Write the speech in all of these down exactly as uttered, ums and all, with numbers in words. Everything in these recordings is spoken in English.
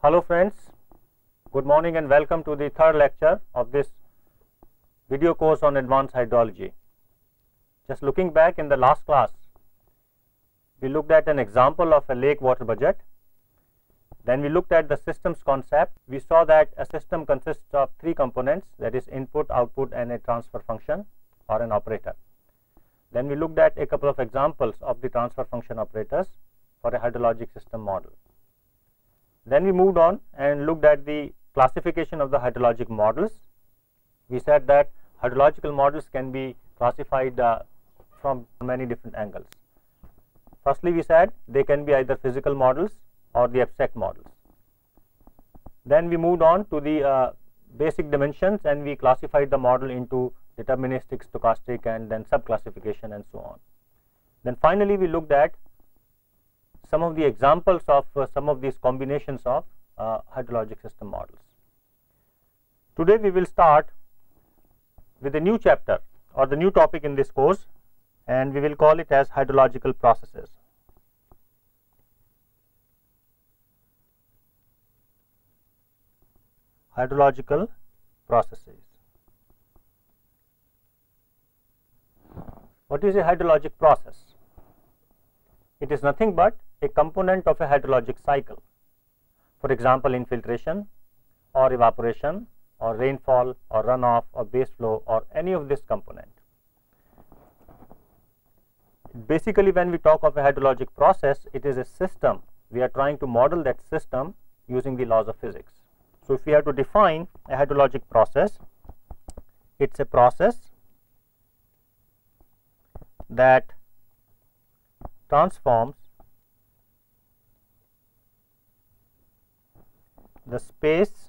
Hello friends, good morning and welcome to the third lecture of this video course on advanced hydrology. Just looking back in the last class, we looked at an example of a lake water budget. Then we looked at the systems concept. We saw that a system consists of three components, that is input, output and a transfer function or an operator. Then we looked at a couple of examples of the transfer function operators for a hydrologic system model. Then we moved on and looked at the classification of the hydrologic models. We said that hydrological models can be classified uh, from many different angles. Firstly, we said they can be either physical models or the abstract models. Then we moved on to the uh, basic dimensions and we classified the model into deterministic, stochastic and then sub-classification and so on. Then finally, we looked at some of the examples of uh, some of these combinations of uh, hydrologic system models. Today we will start with a new chapter or the new topic in this course, and we will call it as hydrological processes. Hydrological processes. What is a hydrologic process? It is nothing but a component of a hydrologic cycle. For example, infiltration or evaporation or rainfall or runoff or base flow or any of this component. Basically, when we talk of a hydrologic process, it is a system. We are trying to model that system using the laws of physics. So, if we have to define a hydrologic process, it is a process that transforms the space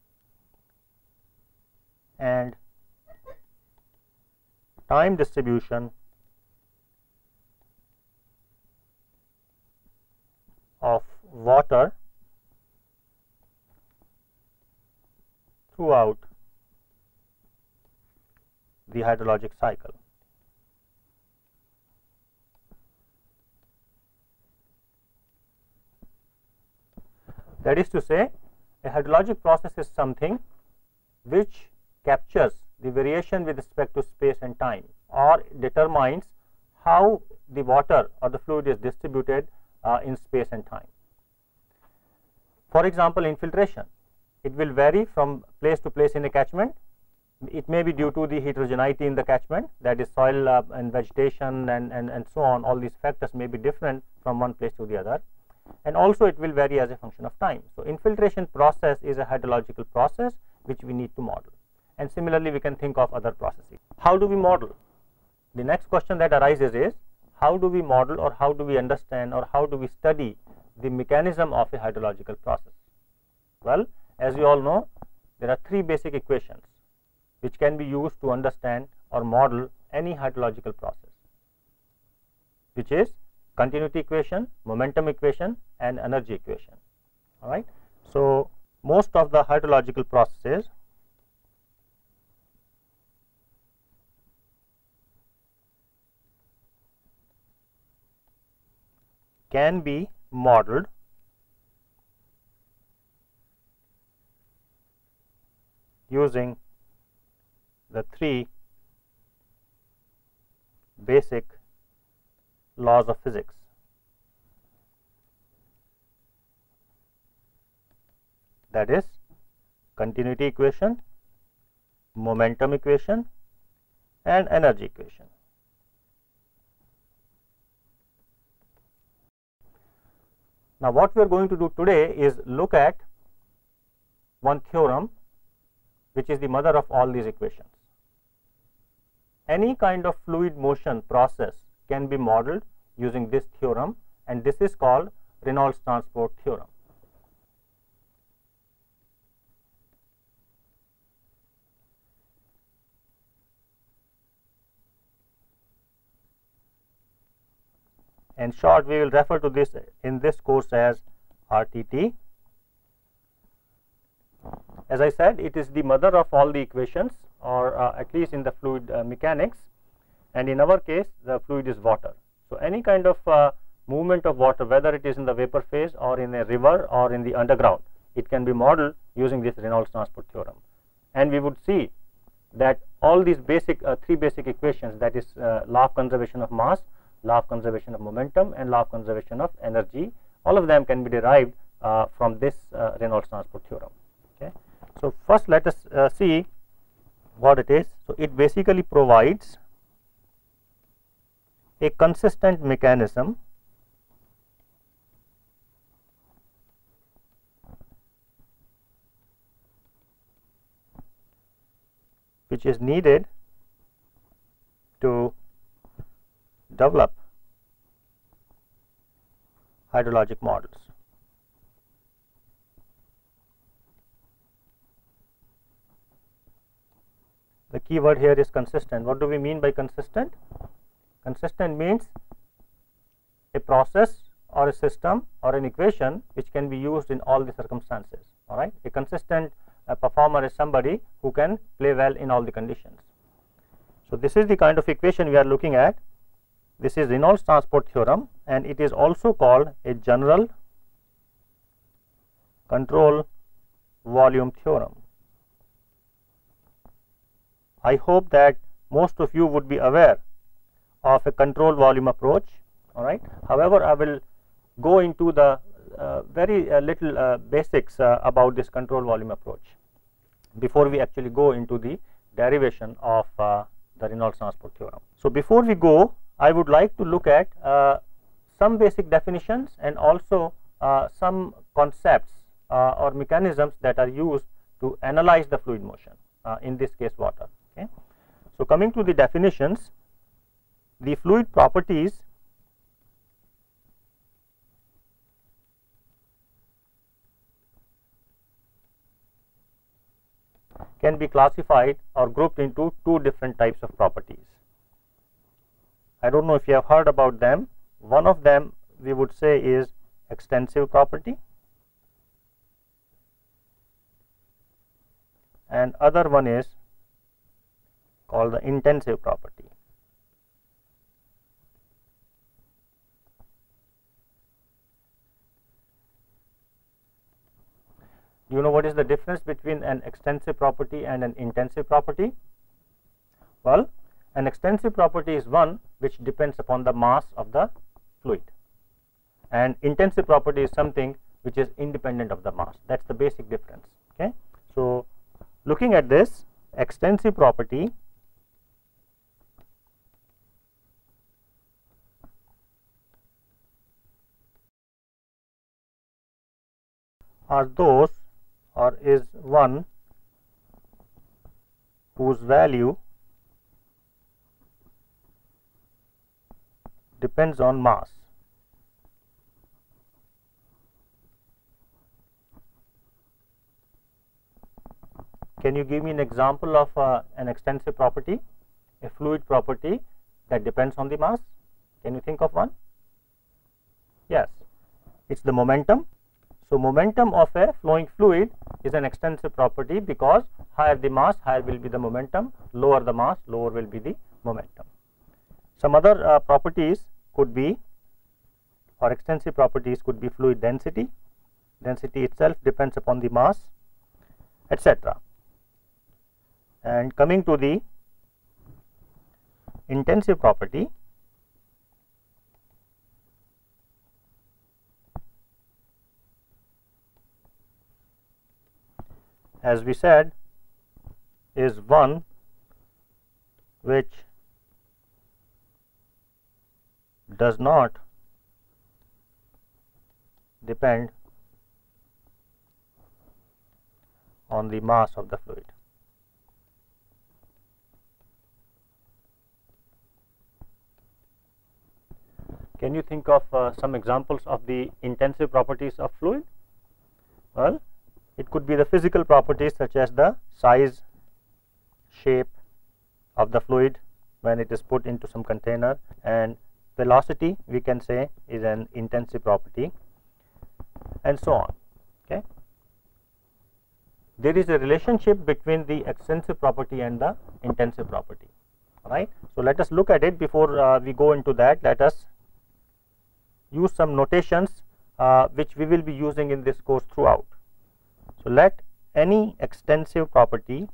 and time distribution of water throughout the hydrologic cycle. That is to say, a hydrologic process is something which captures the variation with respect to space and time, or determines how the water or the fluid is distributed uh, in space and time. For example, infiltration, it will vary from place to place in a catchment. It may be due to the heterogeneity in the catchment, that is soil uh, and vegetation and, and, and so on. All these factors may be different from one place to the other. And also it will vary as a function of time. So, infiltration process is a hydrological process which we need to model, and similarly we can think of other processes. How do we model? The next question that arises is, how do we model or how do we understand or how do we study the mechanism of a hydrological process? Well, as you all know, there are three basic equations which can be used to understand or model any hydrological process, which is continuity equation, momentum equation and energy equation. All right. So, most of the hydrological processes can be modeled using the three basic laws of physics. That is continuity equation, momentum equation and energy equation. Now, what we are going to do today is look at one theorem which is the mother of all these equations. Any kind of fluid motion process can be modeled using this theorem, and this is called Reynolds transport theorem. In short, we will refer to this in this course as R T T. As I said, it is the mother of all the equations, or uh, at least in the fluid uh, mechanics, and in our case the fluid is water. So, any kind of uh, movement of water, whether it is in the vapor phase or in a river or in the underground, it can be modeled using this Reynolds transport theorem, and we would see that all these basic uh, three basic equations, that is uh, law of conservation of mass, law of conservation of momentum, and law of conservation of energy, all of them can be derived uh, from this uh, Reynolds transport theorem. Okay. So, first let us uh, see what it is. So, it basically provides a consistent mechanism which is needed to develop hydrologic models. The key word here is consistent. What do we mean by consistent? Consistent means a process or a system or an equation which can be used in all the circumstances. All right. A consistent uh, performer is somebody who can play well in all the conditions. So, this is the kind of equation we are looking at. This is Reynolds transport theorem, and it is also called a general control volume theorem. I hope that most of you would be aware of a control volume approach. All right. However, I will go into the uh, very uh, little uh, basics uh, about this control volume approach before we actually go into the derivation of uh, the Reynolds transport theorem. So, before we go, I would like to look at uh, some basic definitions and also uh, some concepts uh, or mechanisms that are used to analyze the fluid motion, uh, in this case water. Okay. So, coming to the definitions, the fluid properties can be classified or grouped into two different types of properties. I do not know if you have heard about them. One of them we would say is extensive property, and other one is called the intensive property. Do you know what is the difference between an extensive property and an intensive property? Well, an extensive property is one which depends upon the mass of the fluid, and intensive property is something which is independent of the mass. That is the basic difference. Okay. So, looking at this, extensive property are those or is one whose value depends on mass. Can you give me an example of uh, an extensive property, a fluid property that depends on the mass? Can you think of one? Yes, it is the momentum. So, momentum of a flowing fluid is an extensive property, because higher the mass, higher will be the momentum, lower the mass, lower will be the momentum. Some other uh, properties could be, or extensive properties could be fluid density. Density itself depends upon the mass, et cetera. And coming to the intensive property, as we said, is one which does not depend on the mass of the fluid. Can you think of uh, some examples of the intensive properties of fluid? Well, it could be the physical properties such as the size, shape of the fluid when it is put into some container, and velocity we can say is an intensive property, and so on. Okay. There is a relationship between the extensive property and the intensive property. Right. So, let us look at it. Before uh, we go into that, let us use some notations uh, which we will be using in this course throughout. So, let any extensive property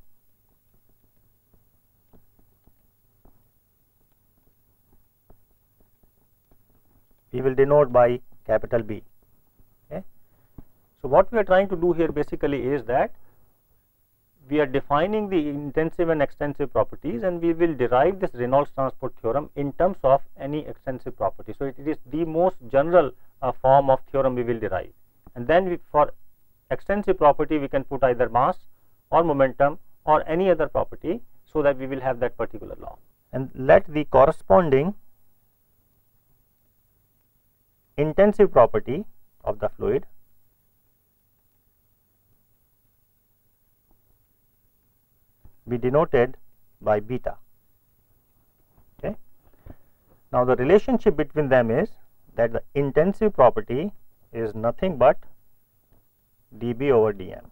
we will denote by capital B. Okay. So, what we are trying to do here basically is that we are defining the intensive and extensive properties, and we will derive this Reynolds transport theorem in terms of any extensive property. So, it is the most general uh, form of theorem we will derive, and then we, for extensive property we can put either mass or momentum or any other property, so that we will have that particular law. And let the corresponding intensive property of the fluid be denoted by beta. Okay. Now, the relationship between them is that the intensive property is nothing but dB over dm.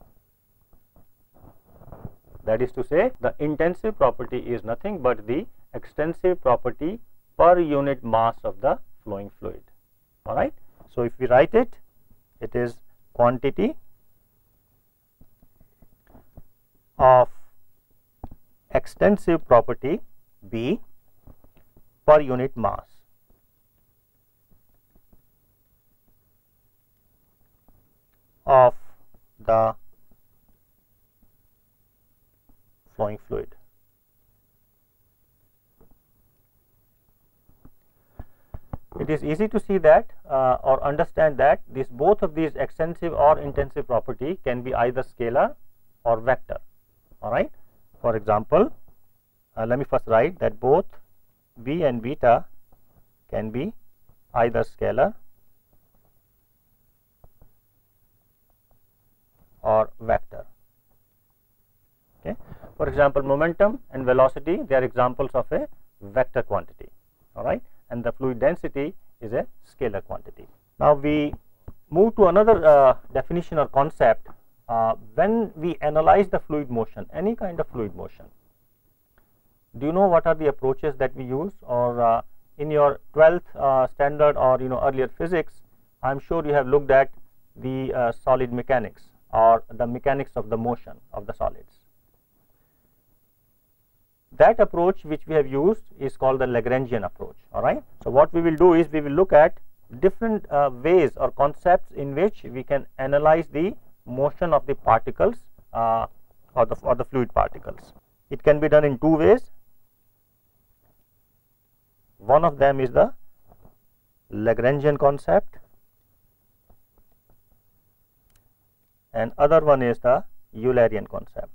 That is to say, the intensive property is nothing but the extensive property per unit mass of the flowing fluid. All right. So, if we write it, it is quantity of extensive property B per unit mass of the flowing fluid. It is easy to see that uh, or understand that this both of these extensive or intensive property can be either scalar or vector. All right. For example, uh, let me first write that both B and beta can be either scalar or vector. Okay. For example, momentum and velocity, they are examples of a vector quantity. All right. And the fluid density is a scalar quantity. Now, we move to another uh, definition or concept. Uh, when we analyze the fluid motion, any kind of fluid motion, do you know what are the approaches that we use? Or uh, in your twelfth uh, standard or you know earlier physics, I am sure you have looked at the uh, solid mechanics or the mechanics of the motion of the solids. That approach which we have used is called the Lagrangian approach. All right. So, what we will do is we will look at different uh, ways or concepts in which we can analyze the motion of the particles uh, or the or the fluid particles. It can be done in two ways. One of them is the Lagrangian concept, and other one is the Eulerian concept.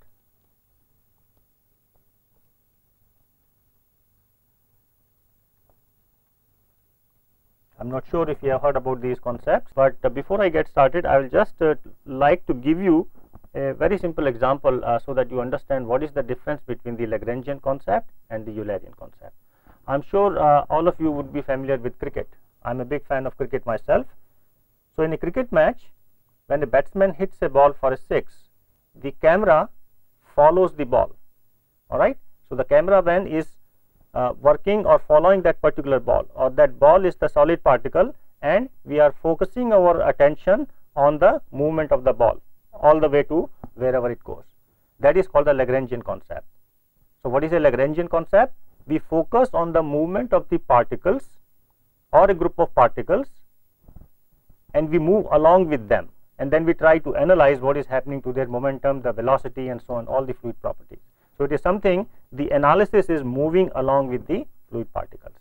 I am not sure if you have heard about these concepts, but uh, before I get started, I will just uh, like to give you a very simple example uh, so that you understand what is the difference between the Lagrangian concept and the Eulerian concept. I am sure uh, all of you would be familiar with cricket. I am a big fan of cricket myself. So, in a cricket match, when a batsman hits a ball for a six, the camera follows the ball. All right. So, the camera then is Uh, working or following that particular ball, or that ball is the solid particle, and we are focusing our attention on the movement of the ball all the way to wherever it goes. That is called the Lagrangian concept. So, what is a Lagrangian concept? We focus on the movement of the particles or a group of particles, and we move along with them, and then we try to analyze what is happening to their momentum, the velocity, and so on, all the fluid properties. So, it is something the analysis is moving along with the fluid particles,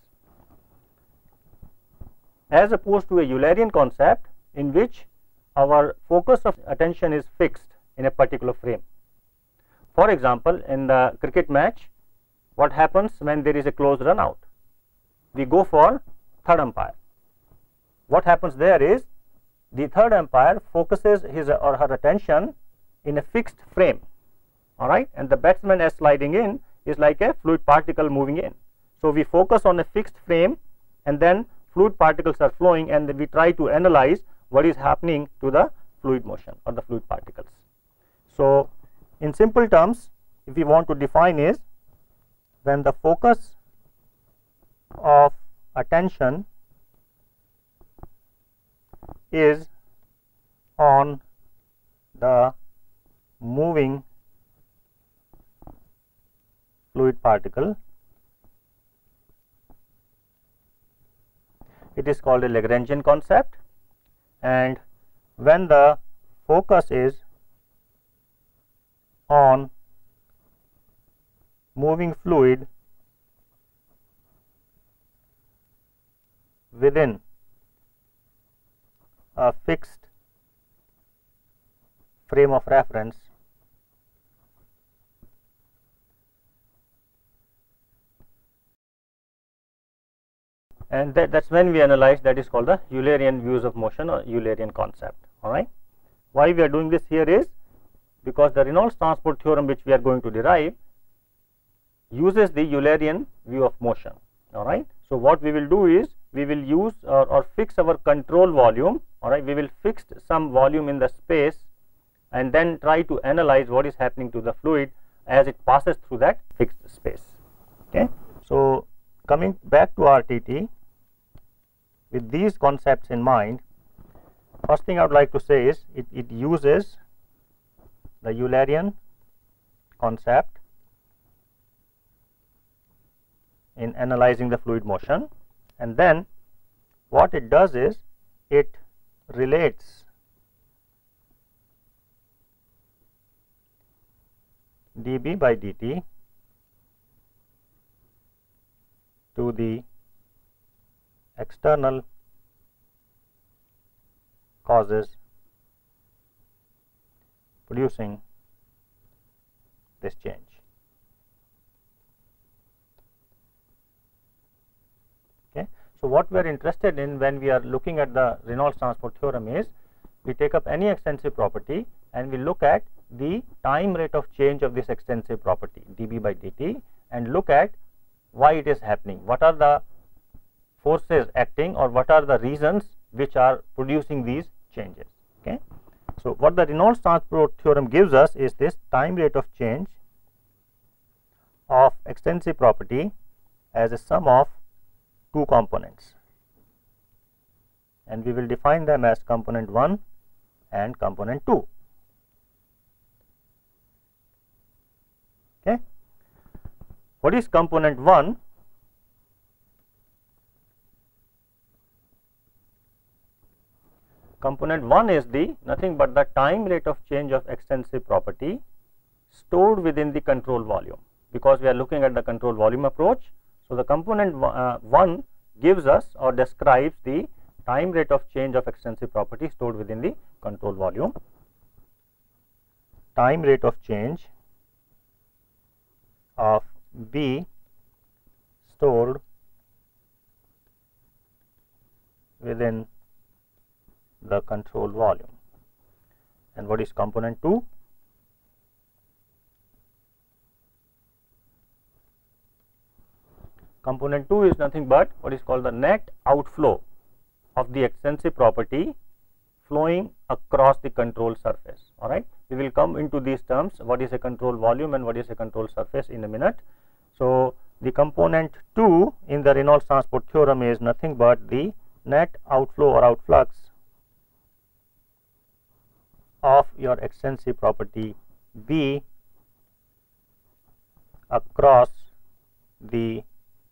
as opposed to a Eulerian concept in which our focus of attention is fixed in a particular frame. For example, in the cricket match, what happens when there is a close run out? We go for third umpire. What happens there is the third umpire focuses his or her attention in a fixed frame. All right, and the batsman as sliding in is like a fluid particle moving in. So, we focus on a fixed frame, and then fluid particles are flowing, and then we try to analyze what is happening to the fluid motion or the fluid particles. So, in simple terms, if we want to define is when the focus of attention is on the moving fluid particle. It is called a Lagrangian concept, and when the focus is on moving fluid within a fixed frame of reference, and that that's when we analyze, that is called the Eulerian views of motion or Eulerian concept. All right. Why we are doing this here is because the Reynolds transport theorem which we are going to derive uses the Eulerian view of motion. All right. So, what we will do is we will use or, or fix our control volume. All right. We will fix some volume in the space and then try to analyze what is happening to the fluid as it passes through that fixed space. Okay. So, coming back to R T T, with these concepts in mind, first thing I would like to say is it, it uses the Eulerian concept in analyzing the fluid motion, and then what it does is it relates dB by dt to the external causes producing this change. Okay. So, what we are interested in when we are looking at the Reynolds transport theorem is we take up any extensive property and we look at the time rate of change of this extensive property dB by dt and look at why it is happening, what are the forces acting or what are the reasons which are producing these changes. Okay. So, what the Reynolds transport theorem gives us is this time rate of change of extensive property as a sum of two components, and we will define them as component one and component two. Okay. What is component one? Component one is the nothing but the time rate of change of extensive property stored within the control volume, because we are looking at the control volume approach. So, the component uh, one gives us or describes the time rate of change of extensive property stored within the control volume. Time rate of change of B stored within the control volume. And what is component two? Component two is nothing but what is called the net outflow of the extensive property flowing across the control surface. All right. We will come into these terms, what is a control volume and what is a control surface, in a minute. So, the component two in the Reynolds transport theorem is nothing but the net outflow or outflux of your extensive property B across the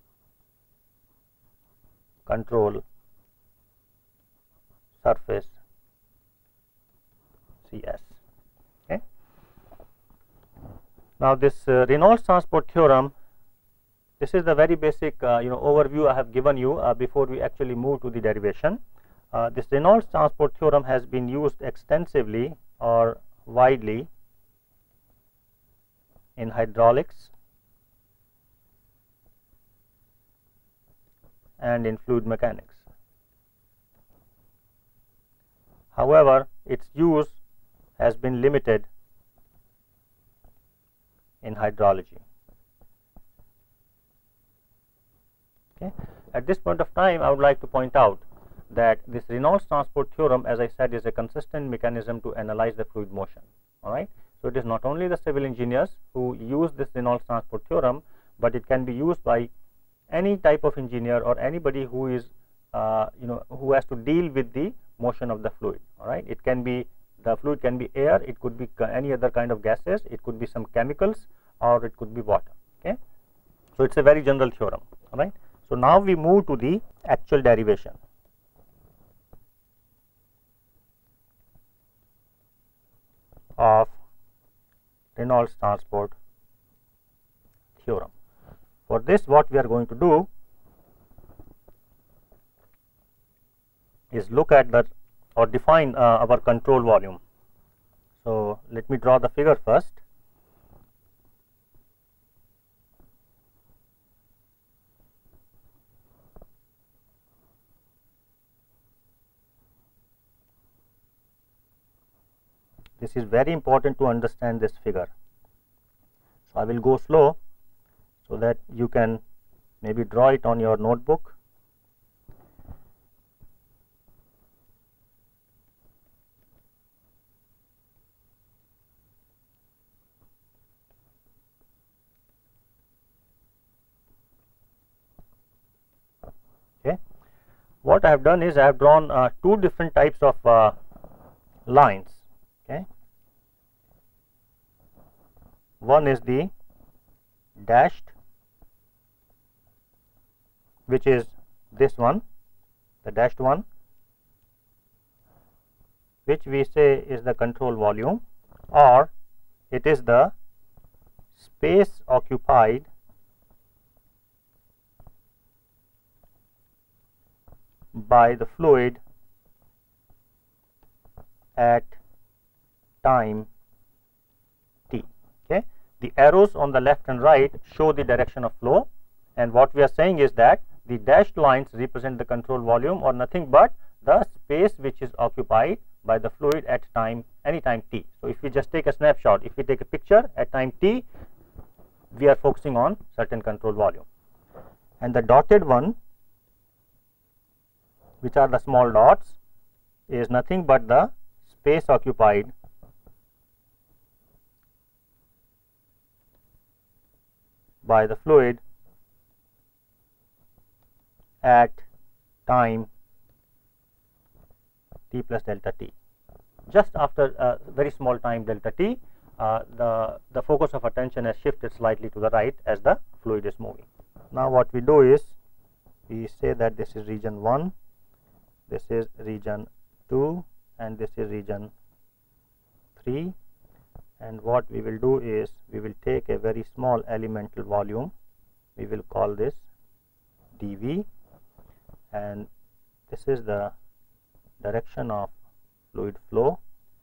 control surface C S. Okay. Now, this uh, Reynolds transport theorem, this is the very basic uh, you know overview I have given you uh, before we actually move to the derivation. Uh, this Reynolds transport theorem has been used extensively or widely in hydraulics and in fluid mechanics. However, its use has been limited in hydrology. Okay. At this point of time, I would like to point out that this Reynolds transport theorem, as I said, is a consistent mechanism to analyze the fluid motion. All right. So, it is not only the civil engineers who use this Reynolds transport theorem, but it can be used by any type of engineer or anybody who is uh, you know who has to deal with the motion of the fluid. All right. It can be The fluid can be air, it could be any other kind of gases, it could be some chemicals, or it could be water. Okay. So, it is a very general theorem. All right. So, now we move to the actual derivation. Of Reynolds transport theorem. For this, what we are going to do is look at the or define uh, our control volume. So, let me draw the figure first. This is very important to understand this figure. So, I will go slow so that you can maybe draw it on your notebook. Okay. What I have done is I have drawn uh, two different types of uh, lines. Okay. One is the dashed, which is this one, the dashed one, which we say is the control volume, or it is the space occupied by the fluid at time t. Okay. The arrows on the left and right show the direction of flow, and what we are saying is that the dashed lines represent the control volume, or nothing but the space which is occupied by the fluid at time any time t. So, if we just take a snapshot, if we take a picture at time t, we are focusing on certain control volume, and the dotted one, which are the small dots, is nothing but the space occupied by the fluid at time t plus delta t. Just after a very small time delta t, uh, the, the focus of attention has shifted slightly to the right as the fluid is moving. Now, what we do is we say that this is region one, this is region two, and this is region three, and what we will do is we will take a very small elemental volume, we will call this dV, and this is the direction of fluid flow.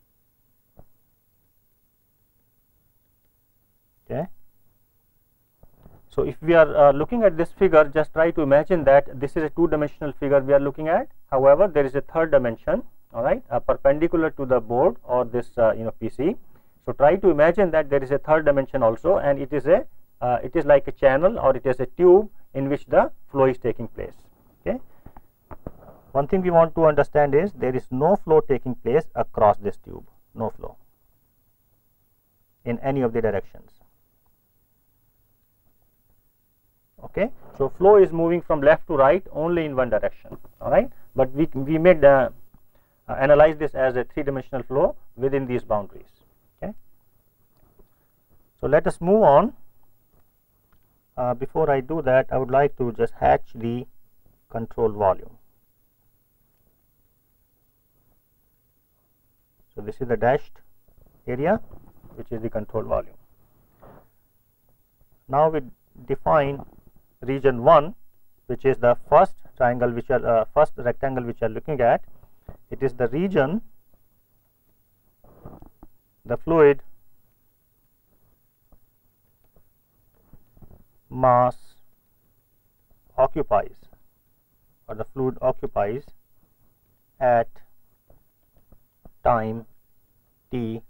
Okay. So, if we are uh, looking at this figure, just try to imagine that this is a two dimensional figure we are looking at. However, there is a third dimension, all right, uh, perpendicular to the board or this uh, you know P C. So, try to imagine that there is a third dimension also, and it is a uh, it is like a channel, or it is a tube in which the flow is taking place. Okay. One thing we want to understand is there is no flow taking place across this tube, no flow in any of the directions. Okay. So, flow is moving from left to right only in one direction, all right, but we, we made uh, uh, analyze this as a three dimensional flow within these boundaries. Okay. So, let us move on. Uh, before I do that, I would like to just hatch the control volume. So, this is the dashed area, which is the control volume. Now, we define region one, which is the first triangle which are uh, first rectangle which are looking at. It is the region the fluid mass occupies, or the fluid occupies at time t.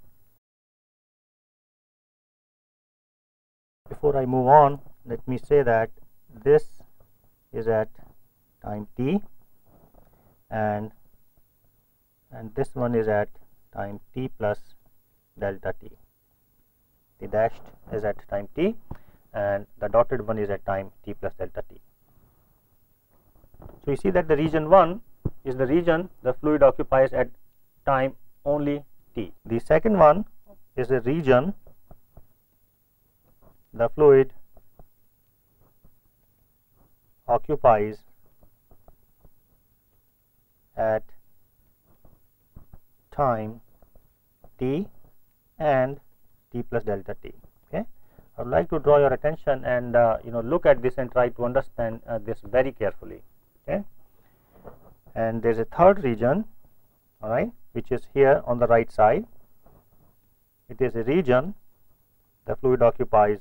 Before I move on, let me say that this is at time t, and and this one is at time t plus delta t. The dashed is at time t, and the dotted one is at time t plus delta t. So, you see that the region one is the region the fluid occupies at time only T. The second one is a region the fluid occupies at time T and T plus delta T. Okay. I would like to draw your attention and uh, you know look at this and try to understand uh, this very carefully. Okay. And there is a third region, all right, which is here on the right side. It is a region the fluid occupies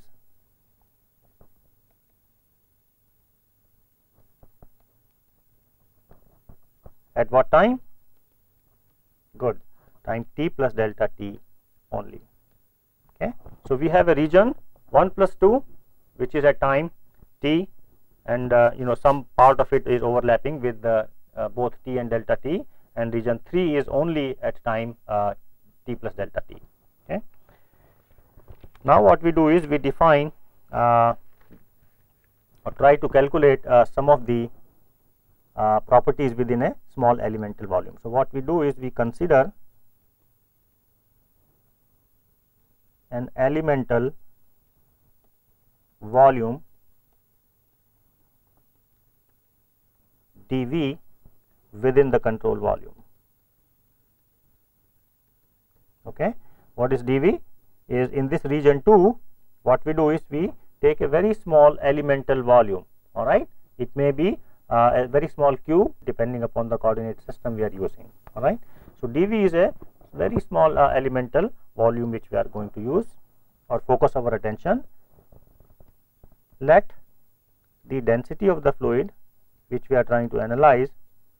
at what time? Good, time T plus delta T only. Okay. So, we have a region one plus two which is at time T, and uh, you know some part of it is overlapping with the uh, both T and delta T, and region three is only at time uh, T plus delta T. Okay. Now, what we do is we define uh, or try to calculate uh, some of the uh, properties within a small elemental volume. So, what we do is we consider an elemental volume dV within the control volume. Okay. What is dV? Is in this region two, what we do is we take a very small elemental volume, all right. It may be uh, a very small cube depending upon the coordinate system we are using, all right. So, dV is a very small uh, elemental volume which we are going to use or focus our attention. Let the density of the fluid which we are trying to analyze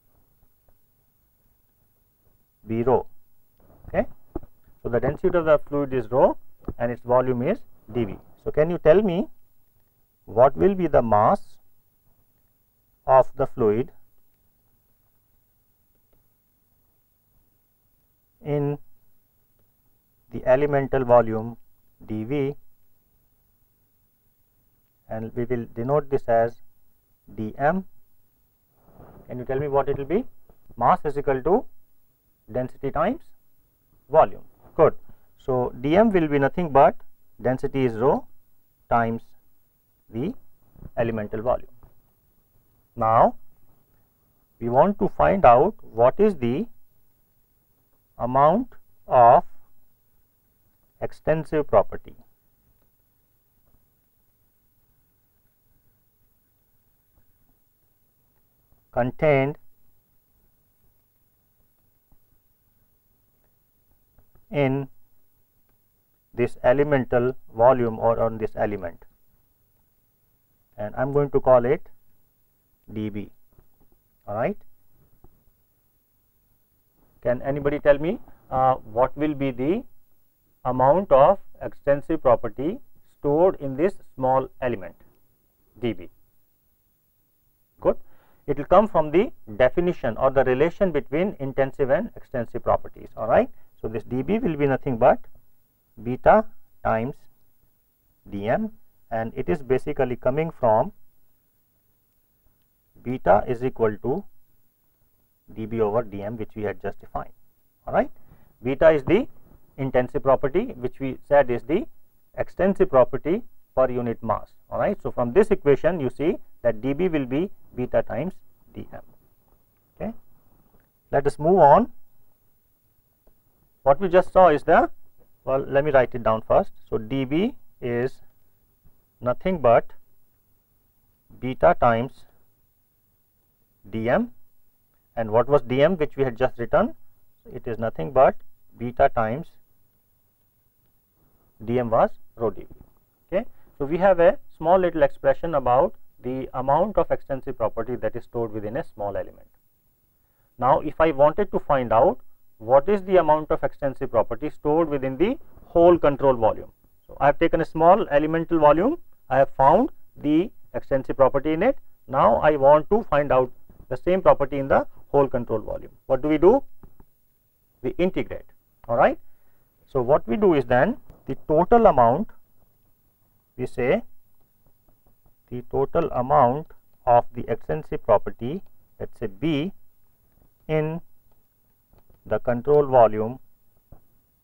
be rho. Okay. So, the density of the fluid is rho and its volume is dV. So, can you tell me what will be the mass of the fluid in the elemental volume dV, and we will denote this as dm. Can you tell me what it will be? Mass is equal to density times volume. Good. So, dm will be nothing but density is rho times the elemental volume. Now, we want to find out what is the amount of extensive property contained in this elemental volume or on this element, and I am going to call it dB. All right. Can anybody tell me uh, what will be the amount of extensive property stored in this small element dB? Good. It will come from the definition or the relation between intensive and extensive properties. All right. So, this dB will be nothing but beta times dm, and it is basically coming from beta is equal to dB over dm, which we had just defined. All right. Beta is the intensive property, which we said is the extensive property per unit mass. All right. So, from this equation you see that dB will be beta times dm. Okay. Let us move on. What we just saw is the, well, let me write it down first. So, dB is nothing but beta times dm, and what was dm which we had just written? It is nothing but beta times dm was rho dB. Okay. So, we have a small little expression about the amount of extensive property that is stored within a small element. Now, if I wanted to find out what is the amount of extensive property stored within the whole control volume. So, I have taken a small elemental volume, I have found the extensive property in it. Now, I want to find out the same property in the whole control volume. What do we do? We integrate. All right. So, what we do is then the total amount, we say the total amount of the extensive property, let us say B, in the control volume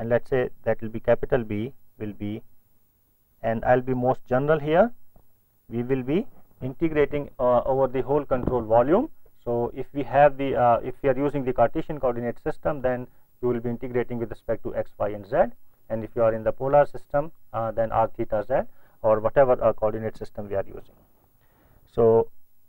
and let's say that will be capital B will be, and I'll be most general here, we will be integrating uh, over the whole control volume. So if we have the uh, if we are using the Cartesian coordinate system, then you will be integrating with respect to x, y and z, and if you are in the polar system, uh, then r theta z, or whatever uh, coordinate system we are using. So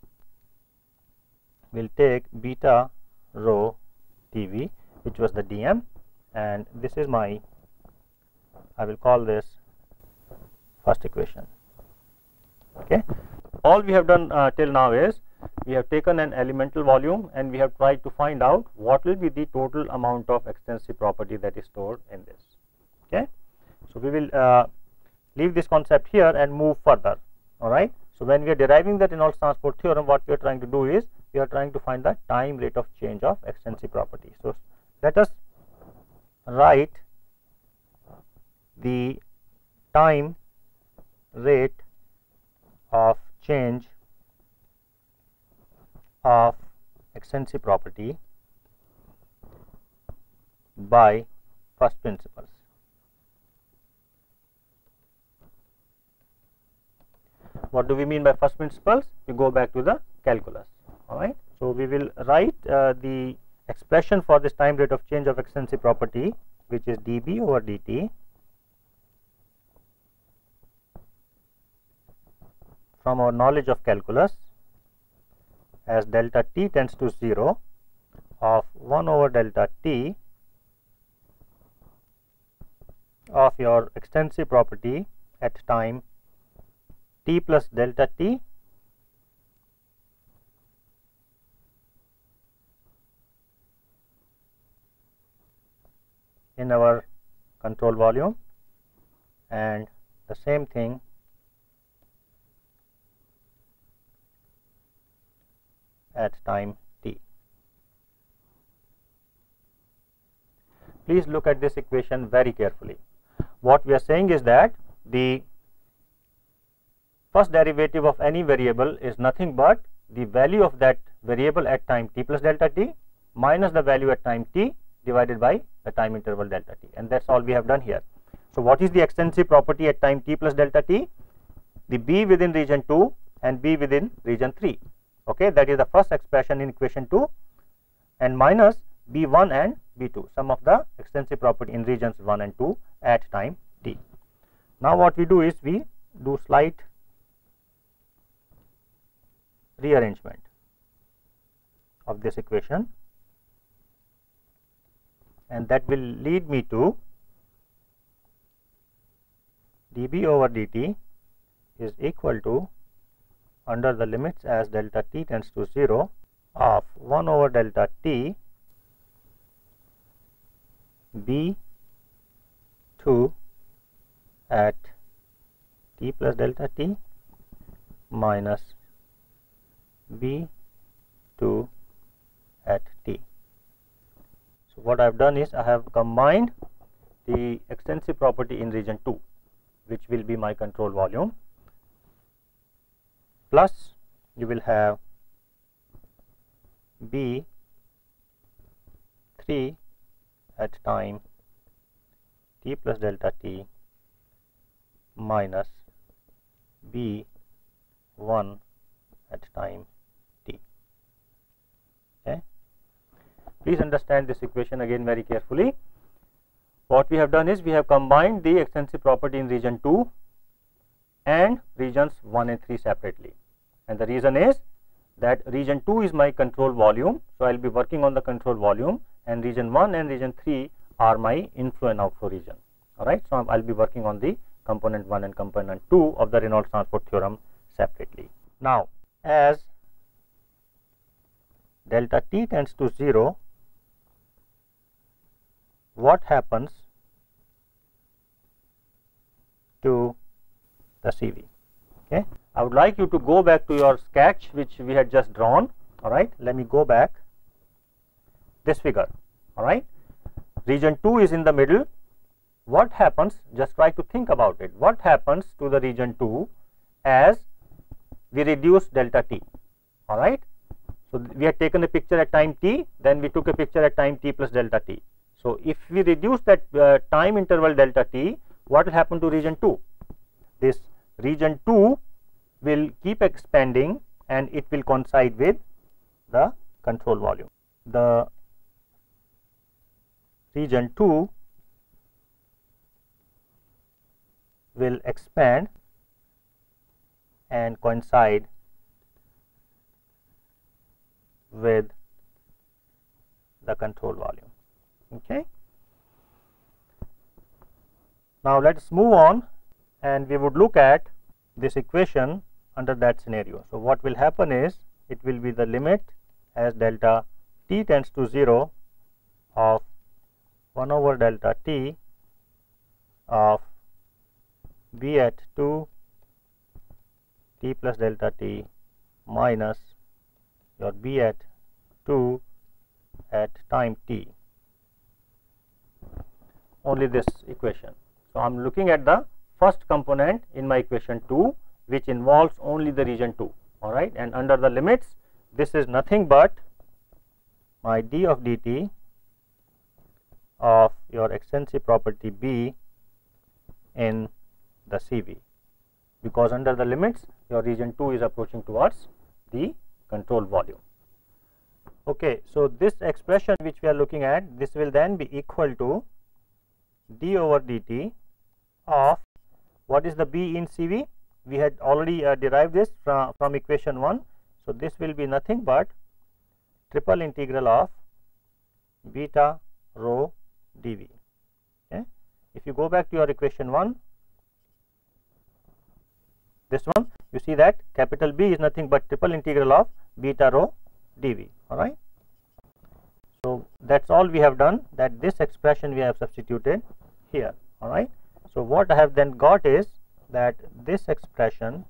we'll take beta rho dv, which was the dm, and this is my, I will call this first equation. Okay, all we have done uh, till now is we have taken an elemental volume and we have tried to find out what will be the total amount of extensive property that is stored in this. Okay, so we will uh, leave this concept here and move further. All right. So when we are deriving the Reynolds transport theorem, what we are trying to do is we are trying to find the time rate of change of extensive property. So let us write the time rate of change of extensive property by first principles. What do we mean by first principles? We go back to the calculus. All right. So we will write uh, the expression for this time rate of change of extensive property, which is dB over dt from our knowledge of calculus as delta t tends to zero of one over delta t of your extensive property at time t plus delta t in our control volume, and the same thing at time t. Please look at this equation very carefully. What we are saying is that the first derivative of any variable is nothing but the value of that variable at time t plus delta t minus the value at time t divided by the time interval delta t, and that's all we have done here. So what is the extensive property at time t plus delta t? The B within region two and B within region three. Okay, that is the first expression in equation two, and minus B one and B two, sum of the extensive property in regions one and two at time t. Now what we do is we do slight rearrangement of this equation, and that will lead me to dB over dt is equal to, under the limits as delta t tends to zero, of one over delta t B two at t plus delta t minus B two at t. So what I have done is I have combined the extensive property in region two, which will be my control volume, plus you will have B three at time t plus delta t minus B one at time t. Okay. Please understand this equation again very carefully. What we have done is we have combined the extensive property in region two and regions one and three separately, and the reason is that region two is my control volume. So I will be working on the control volume, and region one and region three are my inflow and outflow region. All right. So I will be working on the component one and component two of the Reynolds transport theorem separately. Now as delta t tends to zero, what happens to the C V? Okay. I would like you to go back to your sketch which we had just drawn. All right. Let me go back this figure. All right. Region two is in the middle. What happens? Just try to think about it. What happens to the region two as we reduce delta t? All right. So we had taken a picture at time t, then we took a picture at time t plus delta t. So, if we reduce that uh, time interval delta t, what will happen to region two? This region two will keep expanding and it will coincide with the control volume. The region two will expand and coincide with the control volume. Okay. Now, let us move on and we would look at this equation under that scenario. So, what will happen is it will be the limit as delta t tends to zero of one over delta t of b at two t plus delta t minus your b at two at time t, only this equation. So, I am looking at the first component in my equation two, which involves only the region two, all right, and under the limits this is nothing but my d of dt of your extensive property B in the C V, because under the limits your region two is approaching towards the control volume. Okay, so, this expression which we are looking at, this will then be equal to d over dt of what is the B in C V? We had already uh, derived this from, from equation one. So, this will be nothing but triple integral of beta rho dV. Okay. If you go back to your equation one, this one, you see that capital B is nothing but triple integral of beta rho dV, all right. So, that is all we have done, that this expression we have substituted here, all right. So, what I have then got is that this expression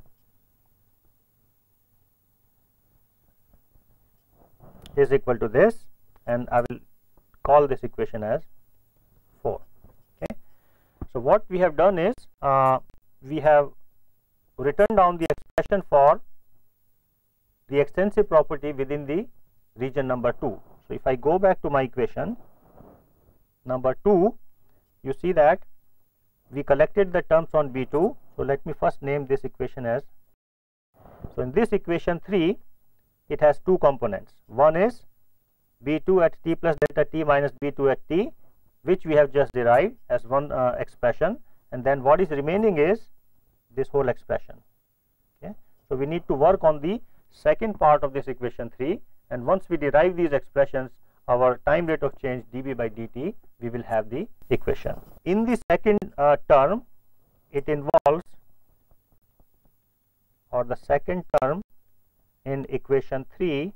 is equal to this, and I will call this equation as four. Okay. So, what we have done is uh, we have written down the expression for the extensive property within the region number two. So, if I go back to my equation number two, you see that we collected the terms on B two. So, let me first name this equation as. So, in this equation three, it has two components. One is B two at t plus delta t minus B two at t, which we have just derived as one uh, expression, and then what is remaining is this whole expression. Okay. So, we need to work on the second part of this equation three, and once we derive these expressions, our time rate of change dB by dt, we will have the equation. In the second uh, term, it involves, or the second term in equation three,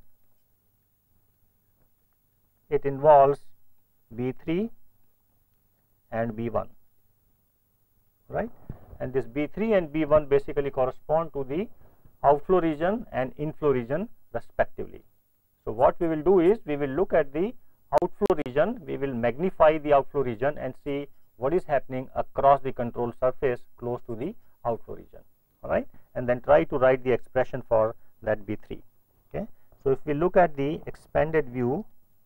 it involves B three and B one, right, and this B three and B one basically correspond to the outflow region and inflow region respectively. So, what we will do is we will look at the outflow region, we will magnify the outflow region and see what is happening across the control surface close to the outflow region, all right, and then try to write the expression for that B three. Okay. So, if we look at the expanded view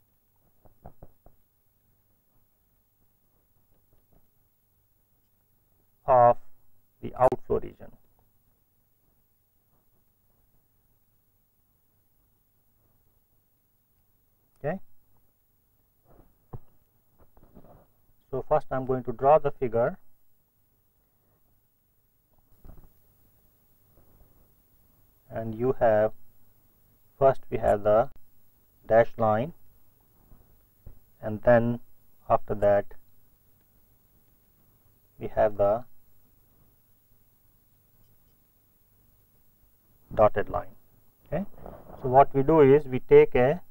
of the outflow region, okay. So, first I am going to draw the figure. And you have, first we have the dashed line, and then after that we have the dotted line. Okay. So, what we do is we take a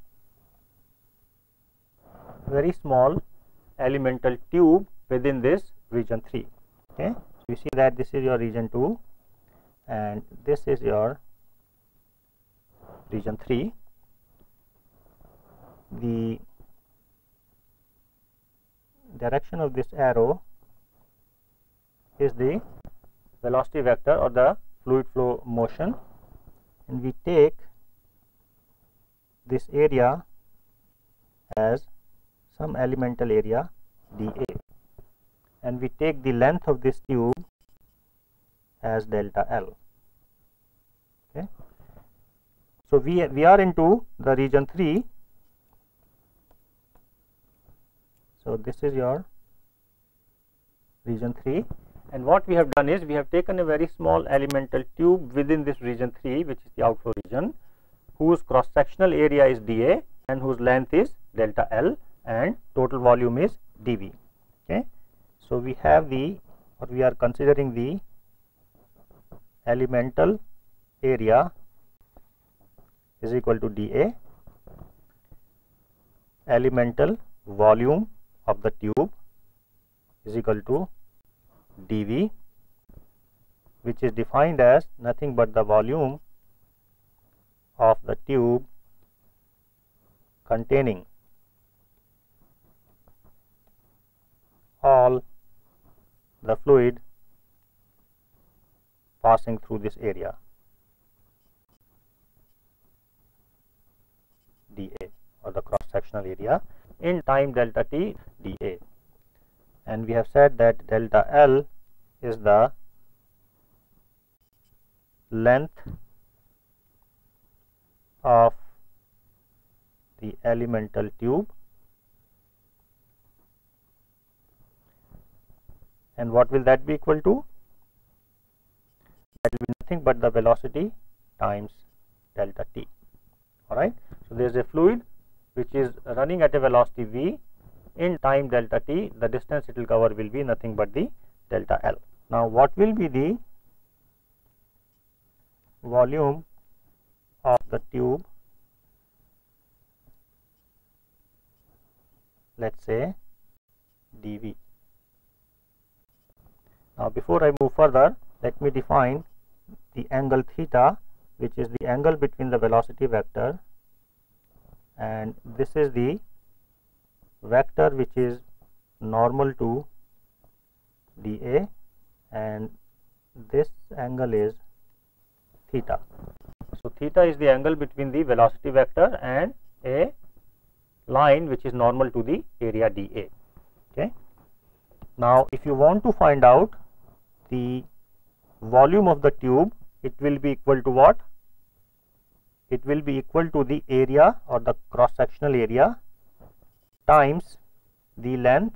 very small elemental tube within this region three. Okay. So, you see that this is your region two and this is your region three. The direction of this arrow is the velocity vector or the fluid flow motion, and we take this area as some elemental area dA, and we take the length of this tube as delta L. Okay. So we we are into the region three. So this is your region three, and what we have done is we have taken a very small elemental tube within this region three, which is the outflow region, whose cross sectional area is dA and whose length is delta L and total volume is dV. Okay. So we have the, or we are considering the elemental area is equal to dA, elemental volume of the tube is equal to dV, which is defined as nothing but the volume of the tube containing all the fluid passing through this area dA, or the cross sectional area, in time delta t dA. And we have said that delta L is the length of the elemental tube, and what will that be equal to? That will be nothing but the velocity times delta t. Alright. So there is a fluid which is running at a velocity v. In time delta t, the distance it will cover will be nothing but the delta L. Now what will be the volume of the tube? Let us say dV. Now before I move further, let me define the angle theta, which is the angle between the velocity vector, and this is the vector which is normal to dA, and this angle is theta. So theta is the angle between the velocity vector and a line which is normal to the area dA. Okay. Now if you want to find out the volume of the tube, it will be equal to what? It will be equal to the area, or the cross sectional area, times the length.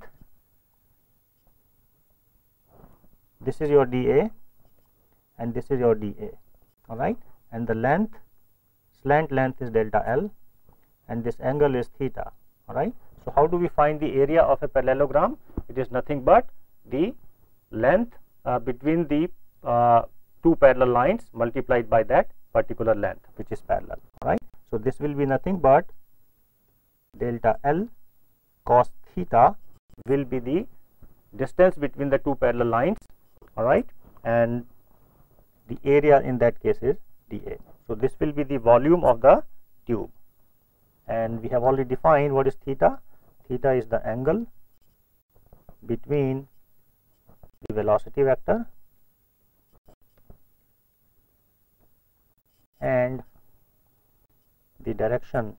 This is your dA and this is your dA. Alright, and the length, slant length is delta L, and this angle is theta. Alright. So how do we find the area of a parallelogram? It is nothing but the length uh, between the uh, two parallel lines multiplied by that particular length which is parallel. Alright. So this will be nothing but delta L cos theta will be the distance between the two parallel lines. Alright, and the area in that case is dA. So this will be the volume of the tube, and we have already defined what is theta. Theta is the angle between the velocity vector and the direction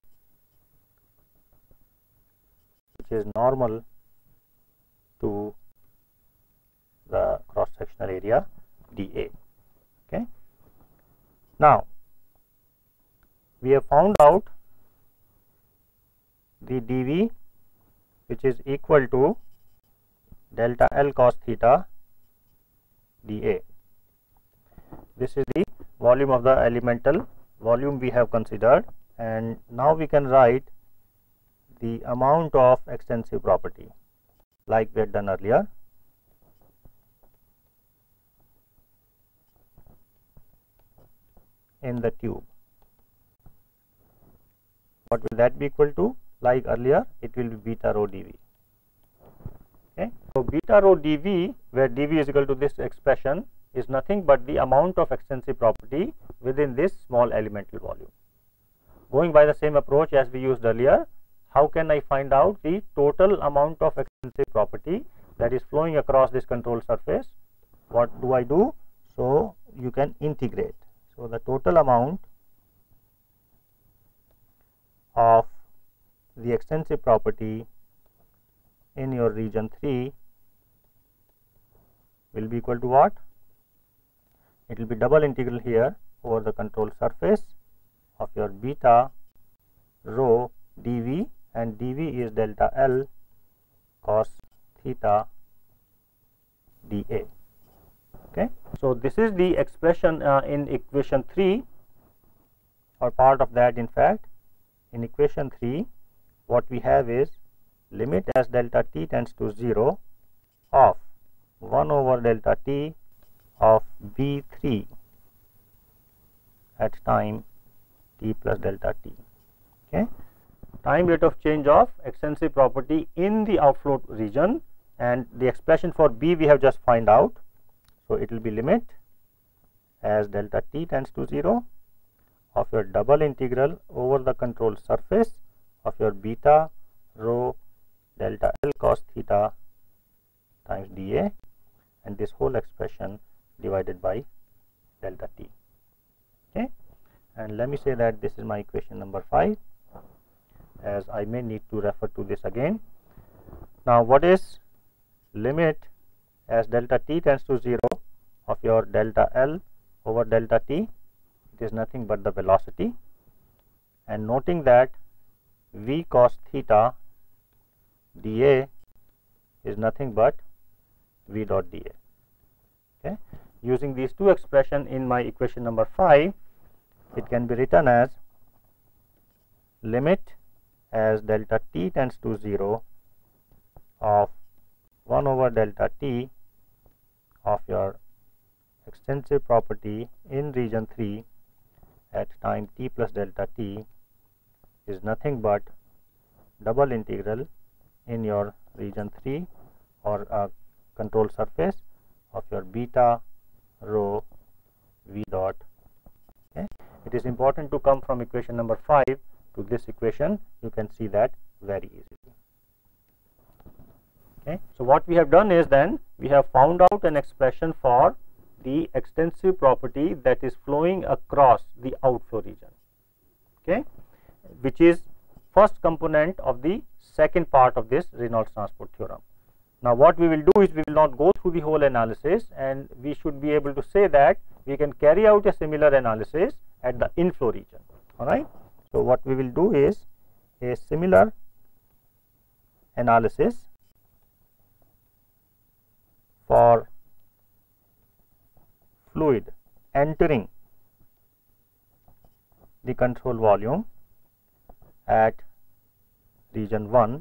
which is normal to the cross sectional area dA. Okay. Now we have found out the dV, which is equal to delta L cos theta dA. This is the volume of the elemental volume we have considered, and now we can write the amount of extensive property like we had done earlier. In the tube, what will that be equal to? Like earlier, it will be beta rho dV. Okay. So beta rho dV, where dV is equal to this expression, is nothing but the amount of extensive property within this small elemental volume. Going by the same approach as we used earlier, how can I find out the total amount of extensive property that is flowing across this control surface? What do I do? So you can integrate. So the total amount of the extensive property in your region three will be equal to what? It will be double integral here over the control surface of your beta rho dv, and dv is delta L cos theta dA. Okay. So, this is the expression uh, in equation three, or part of that. In fact, in equation three what we have is limit as delta t tends to zero of one over delta t of B three at time t plus delta t. Okay. Time rate of change of extensive property in the outflow region, and the expression for B we have just find out. So, it will be limit as delta t tends to zero of your double integral over the control surface of your beta rho delta L cos theta times dA, and this whole expression divided by delta t. Okay. And let me say that this is my equation number five, as I may need to refer to this again. Now, what is limit as delta t tends to zero of your delta L over delta t? It is nothing but the velocity, and noting that v cos theta dA is nothing but v dot dA. Okay. Using these two expressions in my equation number five, it can be written as limit as delta t tends to zero of one over delta t of your extensive property in region three at time t plus delta t is nothing but double integral in your region three or uh, control surface of your beta rho v dot. Okay. It is important to come from equation number five to this equation. You can see that very easily. Okay. So, what we have done is then we have found out an expression for the extensive property that is flowing across the outflow region, okay, which is first component of the second part of this Reynolds transport theorem. Now, what we will do is we will not go through the whole analysis, and we should be able to say that we can carry out a similar analysis at the inflow region. All right. So, what we will do is a similar analysis for fluid entering the control volume at region one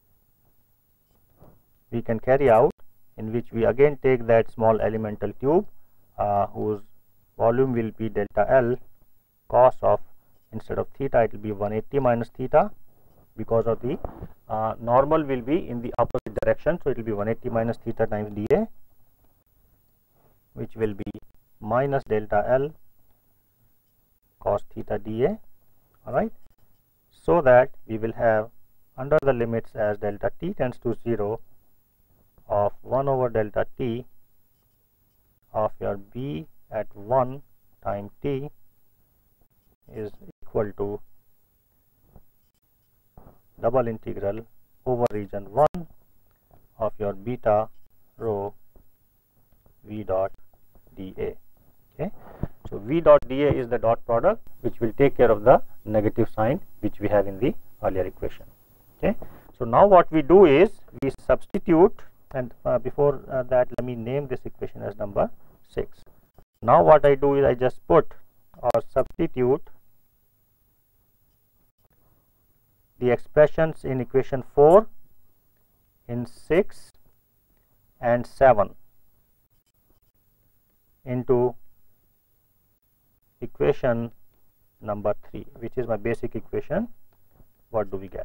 we can carry out, in which we again take that small elemental tube uh, whose volume will be delta L cos of, instead of theta it will be one eighty minus theta, because of the uh, normal will be in the opposite direction. So, it will be one eighty minus theta times dA, which will be minus delta L cos theta dA. All right. So, that we will have under the limits as delta t tends to zero of one over delta t of your B at one time t is equal to double integral over region one of your beta rho v dot dA. Okay. So, v dot dA is the dot product which will take care of the negative sign which we have in the earlier equation. Okay. So, now what we do is we substitute, and uh, before uh, that let me name this equation as number six. Now, what I do is I just put or substitute the expressions in equation four, in six and seven into equation number three, which is my basic equation. What do we get?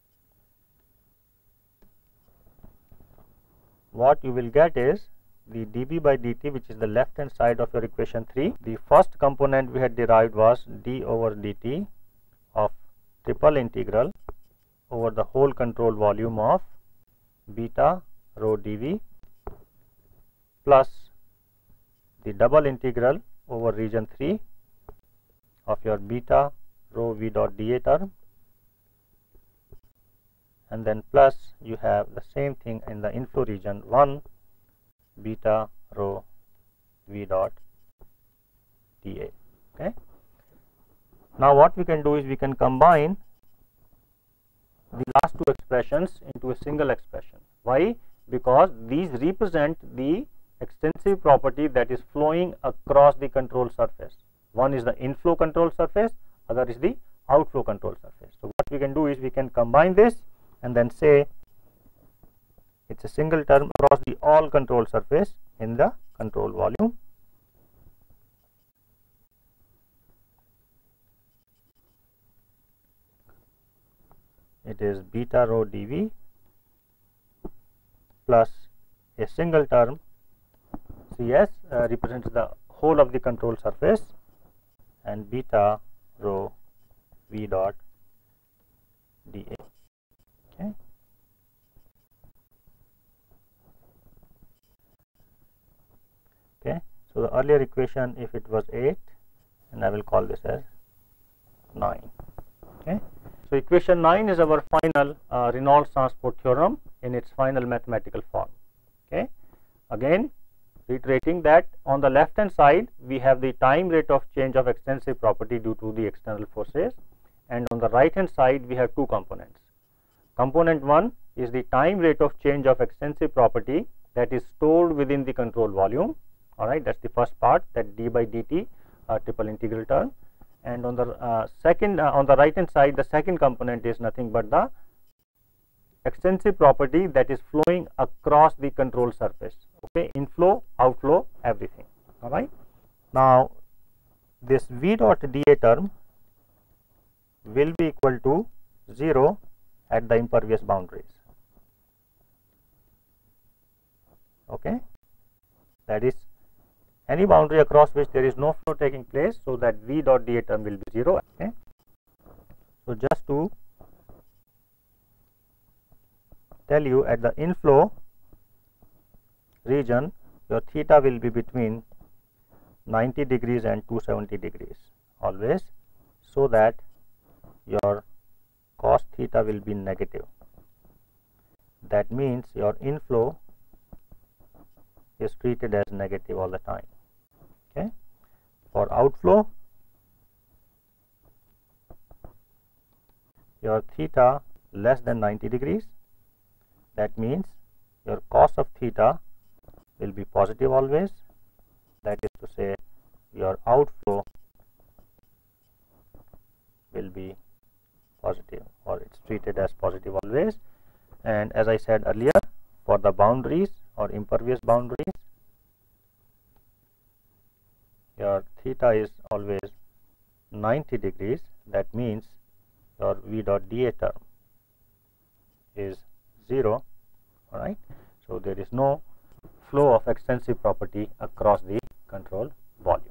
What you will get is the dB by dt, which is the left hand side of your equation three. The first component we had derived was d over dt of triple integral over the whole control volume of beta rho dV plus the double integral over region three of your beta rho v dot dA term, and then plus you have the same thing in the inflow region, one beta rho V dot dA. Okay. Now what we can do is we can combine the last two expressions into a single expression. Why? Because these represent the extensive property that is flowing across the control surface. One is the inflow control surface, other is the outflow control surface. So what we can do is we can combine this and then say it's a single term across the all control surface in the control volume. It is beta rho dV plus a single term Cs uh, represents the whole of the control surface, and beta rho V dot dA. Okay. Okay. So the earlier equation, if it was eight, and I will call this as nine. Okay. So equation nine is our final uh, Reynolds transport theorem in its final mathematical form. Okay. Again, reiterating that on the left hand side we have the time rate of change of extensive property due to the external forces, and on the right hand side we have two components. Component one is the time rate of change of extensive property that is stored within the control volume. All right, that's the first part, that d by dt uh, triple integral term. And on the uh, second uh, on the right hand side, the second component is nothing but the extensive property that is flowing across the control surface. Okay, inflow, outflow, everything. All right. Now this V dot dA term will be equal to zero at the impervious boundaries. Okay, that is any boundary across which there is no flow taking place, so that V dot dA term will be zero. Okay. So just to tell you, at the inflow region your theta will be between ninety degrees and two hundred seventy degrees always, so that your cos theta will be negative. That means your inflow is treated as negative all the time. Okay. For outflow, your theta less than ninety degrees, that means your cos of theta will be positive always. That is to say, your outflow will be positive, or it's treated as positive always. And as I said earlier, for the boundaries or impervious boundaries, your theta is always ninety degrees. That means your V dot dA term is zero. All right. So there is no flow of extensive property across the control volume.